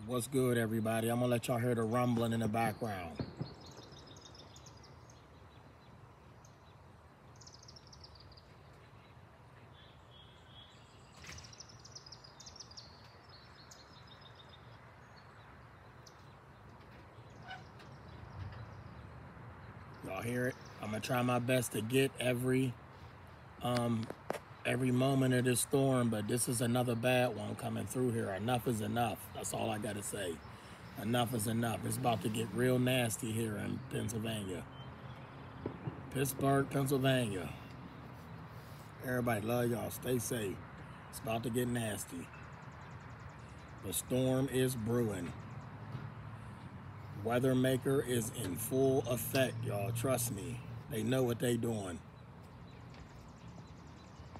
What's good, everybody? I'm gonna let y'all hear the rumbling in the background. Y'all hear it? I'm gonna try my best to get every moment of this storm, but this is another bad one coming through here. Enough is enough. That's all I gotta say. Enough is enough. It's about to get real nasty here in Pennsylvania. Pittsburgh, Pennsylvania. Everybody love y'all. Stay safe. It's about to get nasty. The storm is brewing. Weather maker is in full effect, y'all. Trust me. They know what they doing.